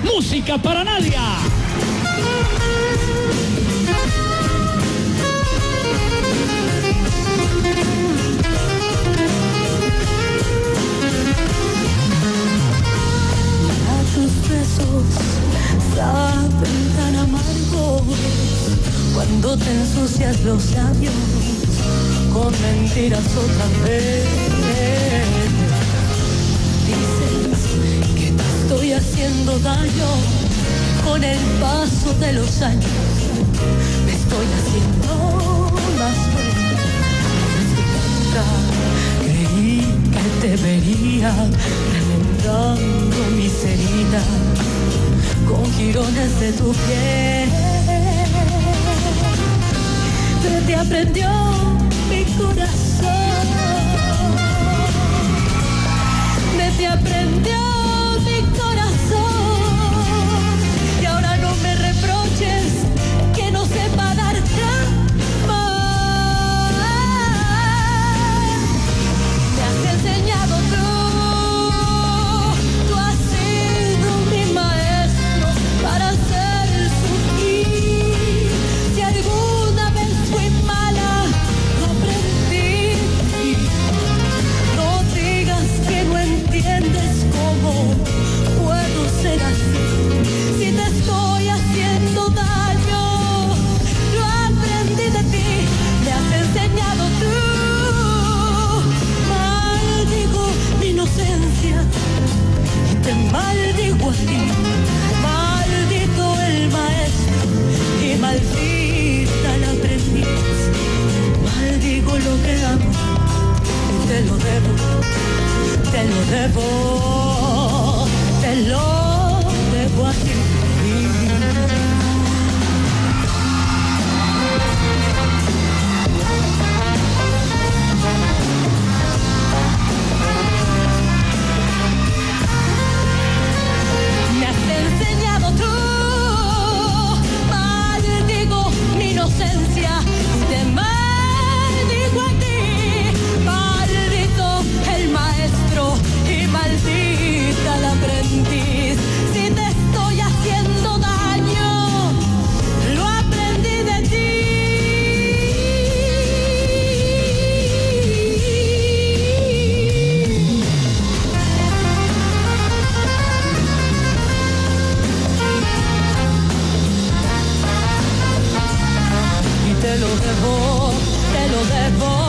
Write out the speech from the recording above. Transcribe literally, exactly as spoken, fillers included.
música para Nadia. Tus besos saben tan amargos cuando te ensucias los labios con mentiras otra vez. Dices que te estoy haciendo daño con el paso de los años. Me estoy haciendo más fuerte. Creí que te vería remendando mis heridas con jirones de tu piel. Se te aprendió mi corazón, me te aprendió mi corazón. Y ahora no me reproches que no sepa dar amor. Me has enseñado tú. Si te estoy haciendo daño, lo aprendí de ti, me has enseñado tú. Maldigo mi inocencia y te maldigo a ti. Maldito el maestro y maldita la aprendiz. Maldigo lo que amo y te lo debo, te lo debo, te lo debo a ti. Me has enseñado tú, maldigo mi inocencia, te maldigo a ti, maldito el maestro y maldita la aprendiz. Si te estoy haciendo daño, lo aprendí de ti. Y te lo debo, te lo debo.